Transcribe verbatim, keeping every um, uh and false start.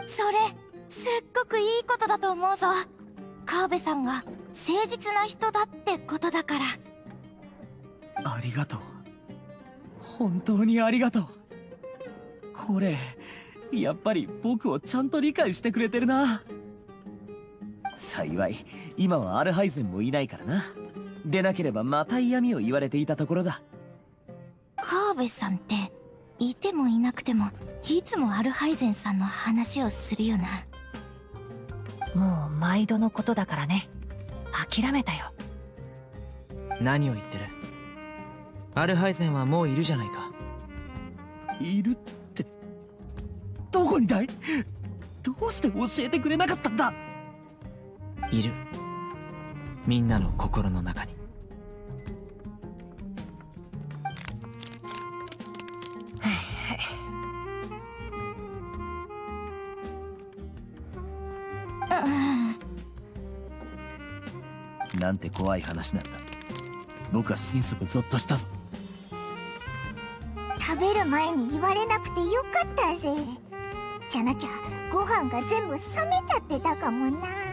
それすっごくいいことだと思うぞ。川辺さんが誠実な人だってことだから。 ありがとう、本当にありがとう。これやっぱり僕をちゃんと理解してくれてるな。幸い今はアルハイゼンもいないからな。でなければまた嫌味を言われていたところだ。 川辺さんっていてもいなくてもいつもアルハイゼンさんの話をするよな。 もう毎度のことだからね。諦めたよ。 何を言ってる。アルハイゼンはもういるじゃないか。 いるってどこにだい？どうして教えてくれなかったんだ？ いる、みんなの心の中に。 なんて怖い話なんだ。僕は心底ゾッとしたぞ。 食べる前に言われなくてよかったぜ。じゃなきゃご飯が全部冷めちゃってたかもな。